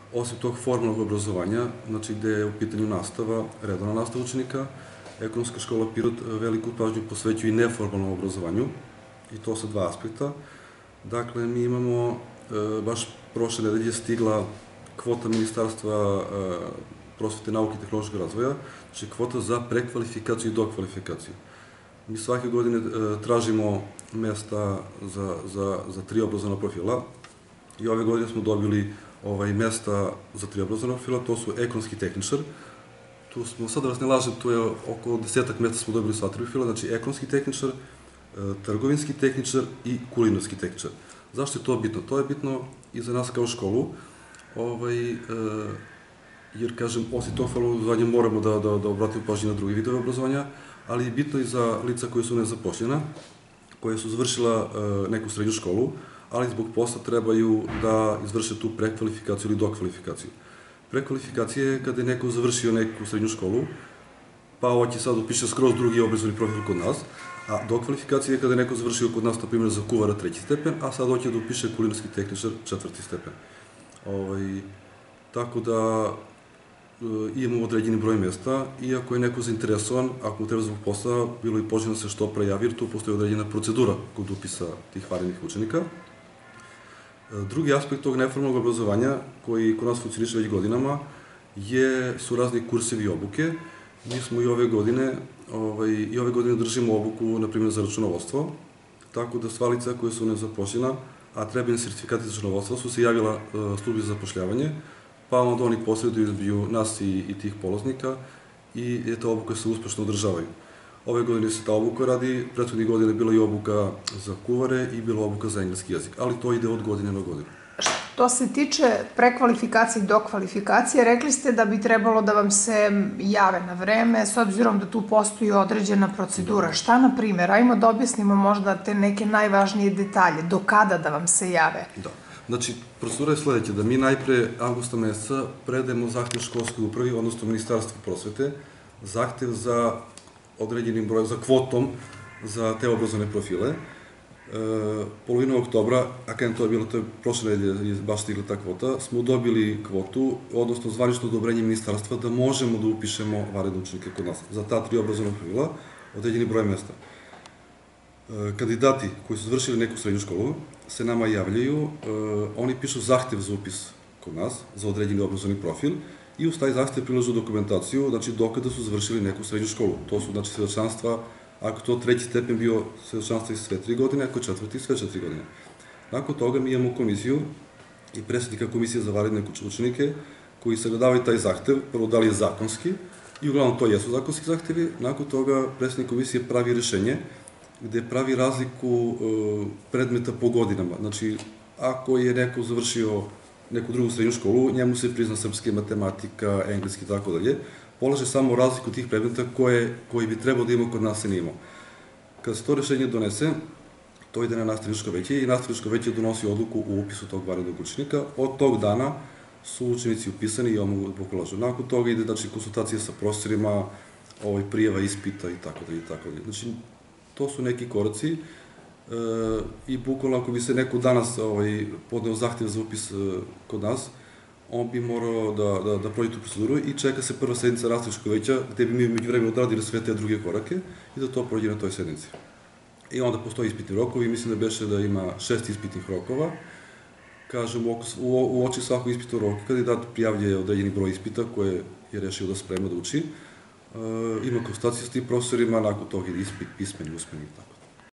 Osim tog formalnog obrazovanja, znači gde je u pitanju nastava, redovna nastava učenika, Ekonomska škola Pirot veliku pažnju posvećuje i neformalnom obrazovanju, i to sa dva aspekta. Dakle, mi imamo, baš prošle nedelje stigla kvota Ministarstva prosvete, nauke i tehnološkog razvoja, znači kvota za prekvalifikaciju i dokvalifikaciju. Mi svake godine tražimo mesta za 3 obrazovna profila i ove godine smo dobili mesta za 3 obrazovna profila, to su ekonomski tehničar. Tu smo, sad da vas ne lažem, tu je oko 10-ak mesta smo dobili sva 3 profila, znači ekonomski tehničar, trgovinski tehničar i kulinarski tehničar. Zašto je to bitno? To je bitno i za nas kao školu, jer, kažem, osim tog formalnog obrazovanja moramo da obratimo pažnju na druge vidove obrazovanja, ali je bitno i za lica koje su nezaposlena, koje su završila neku srednju školu, ali zbog posla trebaju da izvrše tu prekvalifikaciju ili dokvalifikaciju. Prekvalifikacija je kada je neko završio neku srednju školu, pa hoće sad upiše skroz drugi obrazovni profil kod nas, a dokvalifikacija je kada je neko završio kod nas, na primjer, za kuvara 3. stepen, a sad hoće da upiše kulinarski tehničar 4. stepen. Tako da imamo određeni broj mesta i ako je neko zainteresovan, ako mu treba zbog posla, bilo i poželjno se što pre javi, jer tu postoji određena procedura kod upisa tih vanrednih učenika. Drugi aspekt tog neformalnog obrazovanja, koji kod nas funkcioniše već godinama, su razni kursevi i obuke. Mi smo i ove godine držimo obuku, na primjer, za računovodstvo, tako da sva lica koje su nezaposlena, a trebaju sertifikati za računovodstvo, su se javila službi za zapošljavanje, pa onda oni posreduju između nas i tih polaznika i ta obuka se uspešno održavaju. Ove godine se ta obuka radi, prethodnih godina je bila i obuka za kuvare i bila obuka za engleski jezik, ali to ide od godine na godinu. Što se tiče prekvalifikacije i dokvalifikacije, rekli ste da bi trebalo da vam se jave na vreme, s obzirom da tu postoji određena procedura. Šta, na primjer? Ajmo da objasnimo možda te neke najvažnije detalje. Do kada da vam se jave? Da. Znači, procedura je sledeća, da mi najpre avgusta meseca predajemo zahtev školskoj upravi, odnosno Ministarstvu prosvete, zahtev za određenim brojem, za kvotom za te obrazovne profile. Polovinom oktobra, a kada to je bilo, to je prošle nedelje baš stigla ta kvota, smo dobili kvotu, odnosno zvanično odobrenje ministarstva da možemo da upišemo vanredne učenike kod nas. Za ta 3 obrazovna profila određeni broj mesta. Kandidati koji su završili neku srednju školu se nama javljaju, oni pišu zahtev za upis kod nas, za određeni obrazovni profil, i uz taj zahtev prilažu dokumentaciju, znači dokada su završili neku srednju školu. To su, znači, svedočanstva, ako to 3. stepen bio svedočanstva iz sve 3 godine, ako 4. sve 4 godine. Nakon toga mi imamo komisiju i predsednika komisije za vanredne učenike koji sagledavaju taj zahtev, prvo da li je zakonski, i uglavnom to jesu zakonski zahtevi. Nakon toga predsednik komisije pravi rešenje gde pravi razliku predmeta po godinama. Znači, ako je neko završio neku drugu srednju školu, njemu se prizna srpski, matematika, engleski i tako dalje, polaže samo razliku tih predmeta koji bi trebalo da imamo kod nas i nije imao. Kada se to rešenje donese, to ide na nastavničko veće i nastavničko veće donosi odluku u upisu tog vanrednog učenika. Od tog dana su učenici upisani i on mogu da polažu. Nakon toga ide, znači, konsultacije sa profesorima, prijava ispita i tako dalje i tako dalje. Znači, to su neki koraci i bukvalno ako bi se neko danas podneo zahtev za upis kod nas, on bi morao da prođe tu proceduru i čeka se prva sednica nastavničkog veća gde bi mi među vremenu odradili sve te druge korake i da to prođe na toj sednici. I onda postoji ispitni rokovi, mislim da beše da ima 6 ispitnih rokova. Kažem, u oči svakog ispitnog roka kandidat prijavlja određeni broj ispita koje je rešio da sprema da uči. Ima konsultacije s tim profesorima, nakon toga ide ispit, pismeni, usmeni i tako.